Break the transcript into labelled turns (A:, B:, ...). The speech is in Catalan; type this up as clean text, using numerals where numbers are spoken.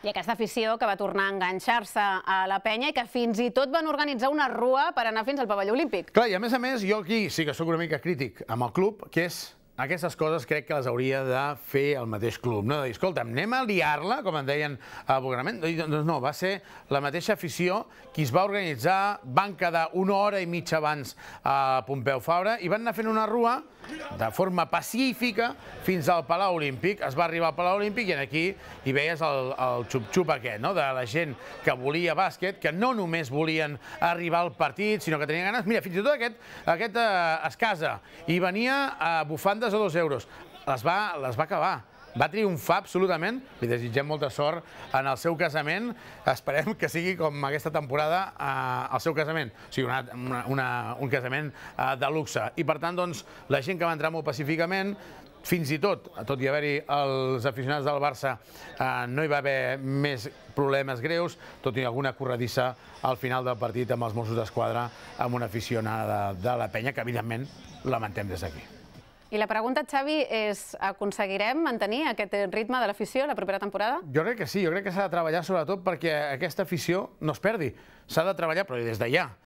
A: I aquesta afició que va tornar a enganxar-se a la penya i que fins i tot van organitzar una rua per anar fins al pavelló olímpic.
B: Clar, i a més, jo aquí sí que sóc una mica crític amb el club, que és aquestes coses crec que les hauria de fer el mateix club, no? De dir, escolta'm, anem a liar-la, com en deien vulgarment. Doncs no, va ser la mateixa afició qui es va organitzar, van quedar una hora i mitja abans a Pompeu Fabra i van anar fent una rua de forma pacífica fins al Palau Olímpic. Es va arribar al Palau Olímpic i aquí hi veies el xup-xup aquest, no? De la gent que volia bàsquet, que no només volien arribar al partit, sinó que tenien ganes. Mira, fins i tot aquest es casa i venia a bufandes a 2 euros. Les va acabar. Va triomfar absolutament. Li desitgem molta sort en el seu casament. Esperem que sigui com aquesta temporada el seu casament. O sigui, un casament de luxe. I per tant, doncs, la gent que va entrar molt pacíficament, fins i tot i haver-hi els aficionats del Barça, no hi va haver més problemes greus, tot i alguna corredissa al final del partit amb els Mossos d'Esquadra, amb una aficionada de la penya, que evidentment lamentem des d'aquí.
A: I la pregunta, Xavi, és: aconseguirem mantenir aquest ritme de l'afició la propera temporada?
B: Jo crec que sí, jo crec que s'ha de treballar sobretot perquè aquesta afició no es perdi. S'ha de treballar, però des de ja.